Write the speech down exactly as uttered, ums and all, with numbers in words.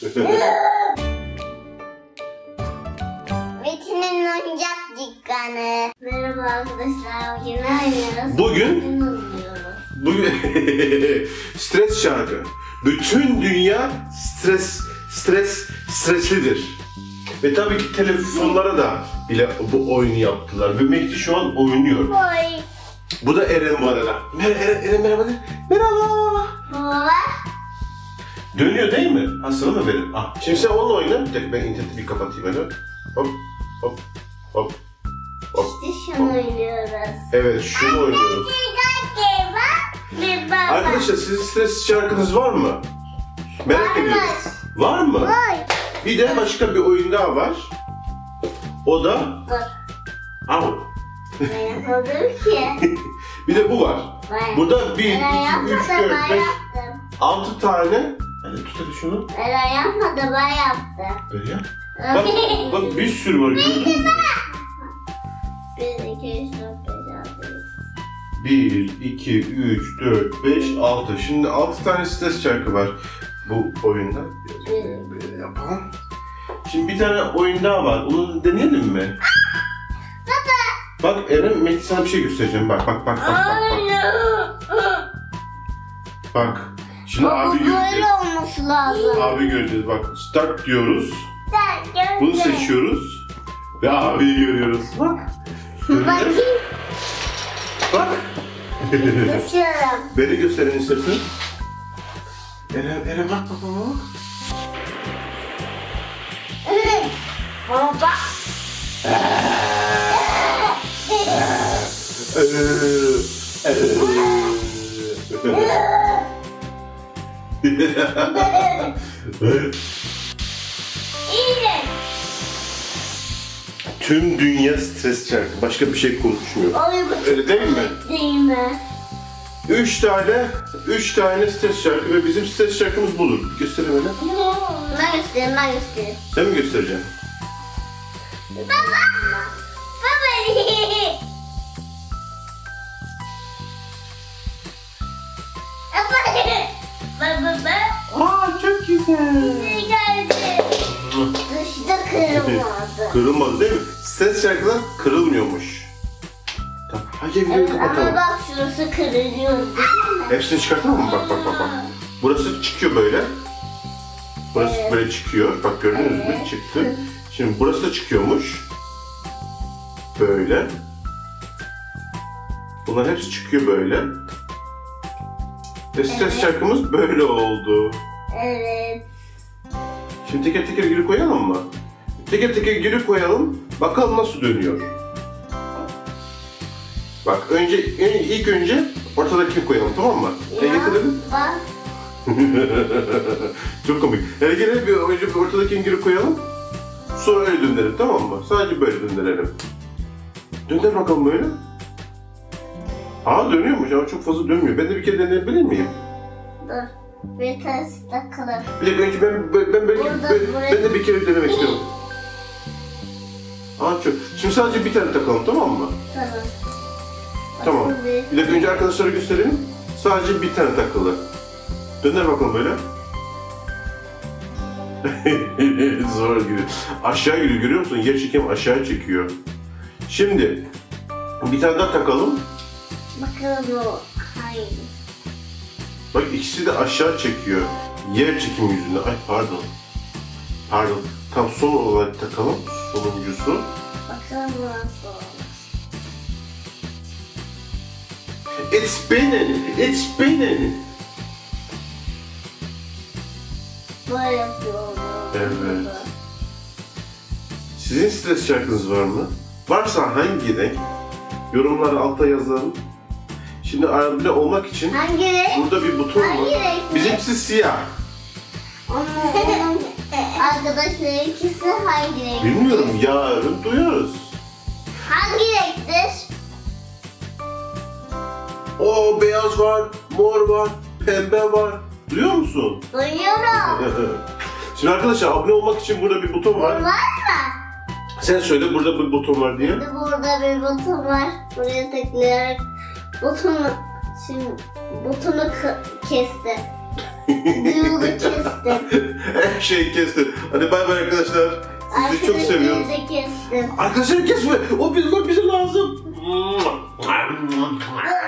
Metin'in oyuncak dükkanı. Merhaba arkadaşlar, bugün ne oynuyoruz? Bugün, bugün stres şarkı. Bütün dünya stres, stres, streslidir. Ve tabii ki telefonlara da bile bu oyunu yaptılar. Ve Mehdi şu an oynuyor. Oy. Bu da Eren bu arada. Mer Eren, Eren merhaba de. Merhaba. Baba. Dönüyor değil mi? Ha, sıra mı benim? Ah. Şimdi sen onunla oyna. Bir dakika ben interneti bir kapatayım hadi. Hop hop hop hop. İşte şunu oynuyoruz. Evet, şunu oynuyoruz. Arkadaşlar sizin stres şarkınız var mı? Merak ediyorum. Var mı? Var. Bir de başka bir oyun daha var. O da... Dur. Au. Ne yapalım ki? Bir de bu var. Var. Burada bir, Ben iki, üç, yapmadım, dört, ben beş, yaptım. altı tane. Hadi tut hadi şunu. Ben yapmadım, ben yaptım. Böyle yap. Bak, bak bir sürü var. Gördün mü? Bir, iki, üç, dört, beş, altı. bir, iki, üç, dört, beş, altı. Şimdi altı tane stres şarkı var bu oyunda. Biraz böyle yapalım. Şimdi bir tane oyun daha var. Onu deneyelim mi? Baba. Bak Eren, Mehdi sana bir şey göstereceğim. Bak bak bak bak bak. Bak. Bak. Şimdi Baba, abi böyle göreceğiz. olması lazım. Abi göreceğiz. Bak start diyoruz. Start, Bunu gördüm. seçiyoruz. Ve abiyi görüyoruz. Bak. Bakayım. Bak. Geçiyorum. Beni gösterin istersen. Eren, Eren bak bak bak. Baba. İyi. Tüm dünya stres şarkı. Başka bir şey konuşmuyor. Ay, Öyle değil mi? Değil mi? Üç tane, üç tane stres şarkı ve bizim stres şarkımız budur. Göstereyim hele. Ben göstereyim, ben göstereyim. Sen mi göstereceksin? Baba! Baba! Baba! Baba! Aa çok güzel. Ne geldi? Dışta kırılmadı. Kırılmadı değil mi? Stres şarkılar kırılmıyormuş. Tamam. Hadi videoyu Evet, ama kapatalım. bak şurası kırılıyor değil mi? Hepsini çıkartalım mı? Bak bak bak bak. Burası çıkıyor böyle. Burası Evet. böyle çıkıyor. Bak gördünüz mü? Evet. Çıktı. Şimdi burası da çıkıyormuş. Böyle. Bunların hepsi çıkıyor böyle. Ve stres Evet. şarkımız böyle oldu. Evet. Şimdi teker teker geri koyalım mı? Teker teker geri koyalım. Bakalım nasıl dönüyor. Bak önce ilk önce ortadakini koyalım, tamam mı? Ne getirelim? Bak. Çok komik. Yani gene bir önce bir ortadakini geri koyalım. Sonra öyle döndürelim, tamam mı? Sadece böyle döndürelim. Dönder bakalım böyle. Aa dönüyormuş ama çok fazla dönmüyor. Ben de bir kere deneyebilir miyim? Dur. Bir tanesi takılır. Bir dakika önce ben, ben, ben, belki, Burada, ben, buraya- ben de bir kere denemek istiyorum. Aa çok. Şimdi sadece bir tane takalım, tamam mı? Tamam. Tamam. Bakın Bir dakika önce arkadaşlara gösterelim. Sadece bir tane takılı. Döner bakalım böyle. Zor gidiyor. Aşağı gidiyor, görüyor musun? Yer çekim aşağı çekiyor. Şimdi bir tane daha takalım. Bakalım o. Hayır. Bak ikisi de aşağı çekiyor. Yer çekimi yüzünden. Ay pardon. Pardon. Tam son olarak takalım. Sonuncusu. Bakalım nasıl olur. It's spinning. It's spinning. Böyle yapıyorum. Evet. Sizin stres şarkınız var mı? Varsa hangi renk? Yorumları alta yazalım. Şimdi abone olmak için Hangi renk? burada bir buton Hangi var. renk? Bizimkisi siyah. Onun, onun arkadaşlar ikisi hangi renk? Bilmiyorum, yarın duyarız. Hangi renktir? O beyaz var, mor var, pembe var. Duyuyor musun? Duyuyorum. Şimdi arkadaşlar abone olmak için burada bir buton var. Var mı? Sen söyle burada bir buton var diye. Burada, burada bir buton var. Buraya tıklayarak butonu şimdi butonu k- kesti. Yolu kesti. Her şeyi kesti. Hadi bay bay arkadaşlar. Sizi çok seviyorum. Arkadaşlarınızı kestim. Arkadaşlar kesme. O bize, bize lazım. Aa,